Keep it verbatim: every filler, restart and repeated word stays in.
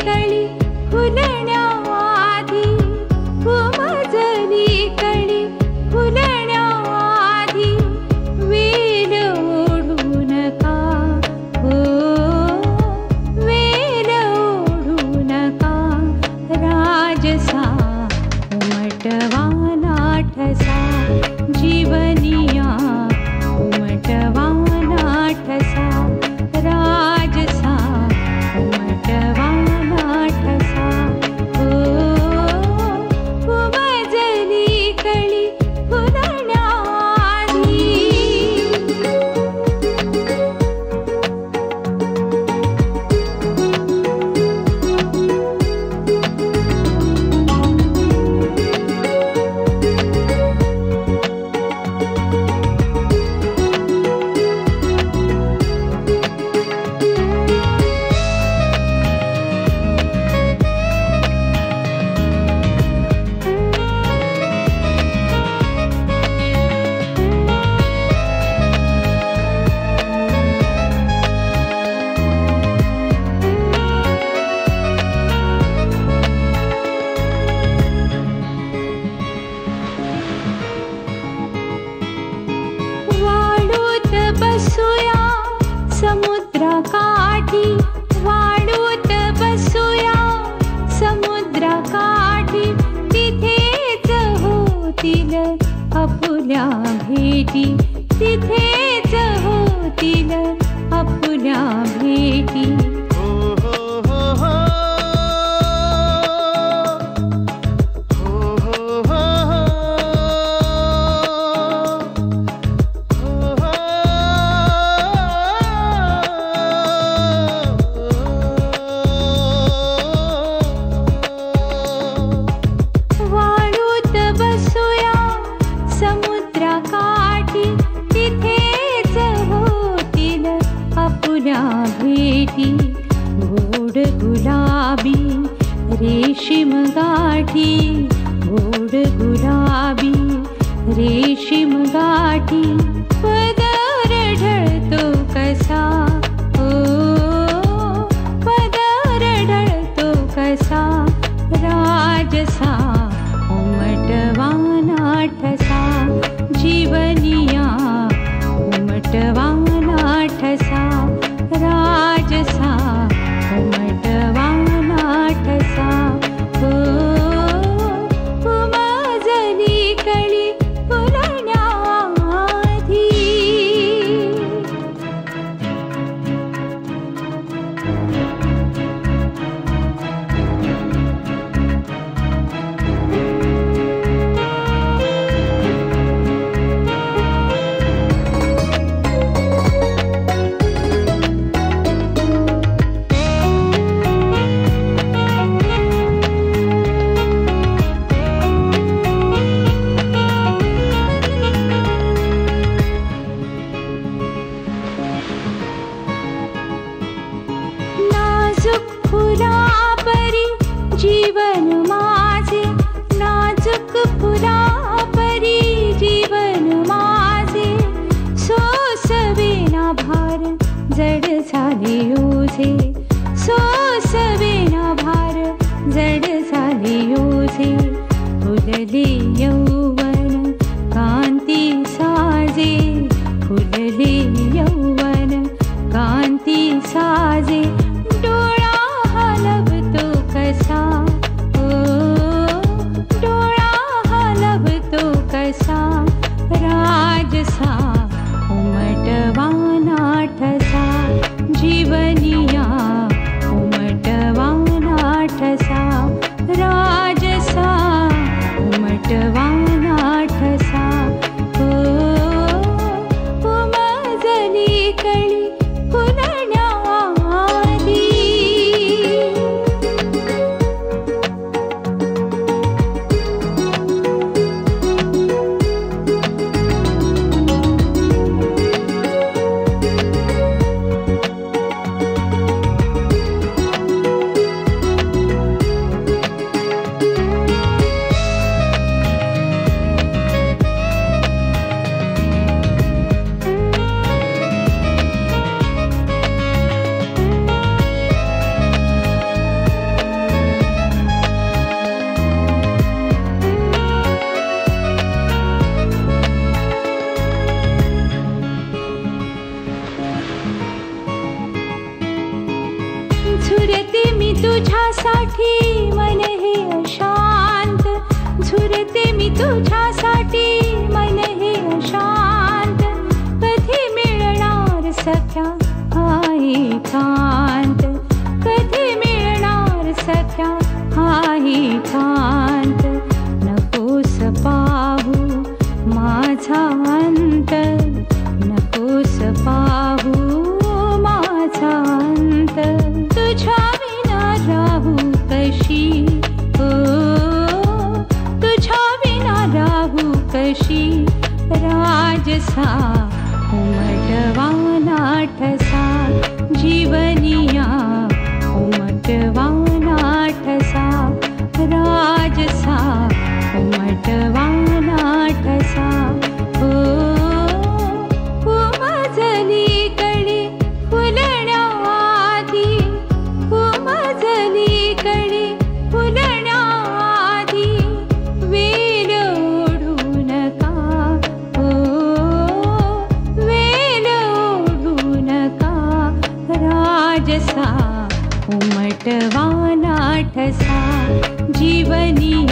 कळी फुलण्याआधी, उमजली कळी फुलण्याआधी, वेल ओढू नका, हो वेल ओढू नका, राजसा उमटवाना ठसा, जीवनिया उमटवाना ठसा, राजसा उमटवाना ठसा, हो उमजली कळी फुलण्याआधी. वाळूत बसूया समुद्राकाठी, वाळूत बसूया समुद्राकाठी, तिथेच होतील आपुल्या भेटी, तिथेच होतील आपुल्या भेटी. वाळूत बसूया समुद्राकाठी, तिथेच होतील आपुल्या भेटी. गोड गुलाबी रेशीम गाठी, गोड गुलाबी रेशीम गाठी, पदर ढळतो कसा, ओ पदर ढळतो कसा, राजसा उमटवाना ठसा, जीवनिया उमटवाना ठसा, राजसा उमटवाना ठसा, हो उमजली कळी फुलण्याआधी. नाजूक फुलापरी जीवन माझे, नाजूक फुलापरी जीवन माझे, सोसवेना भार जड झाले ओझे, सोसवेना भार जड झाले ओझे, फुलले यौवन कांती साजे, फुलले यौवन कांती साजे, डोळा हलवतो कसा, ओ डोळा हलवतो कसा, राजसा उमटवाना ठसा, जीवनी सख्या हा एकांत, कधी मिळणार सख्या हा एकांत, नकोस पाहू माझा अंत, नकोस पाहू माझा अंत, तुझ्या विना राहू कशी, ओ तुझ्या विना राहू कशी, राजसा उमटवाना ठसा, जीवनिया उमटवाना ठसा, राजसा उमटवाना ठसा, ओ उमजली कळी फुलण्याआधी, उमजली कळी फुलण्याआधी, वेल ओढू नका, ओ वेल ओढू नका, राजसा उमटवाना ठसा, जीवनी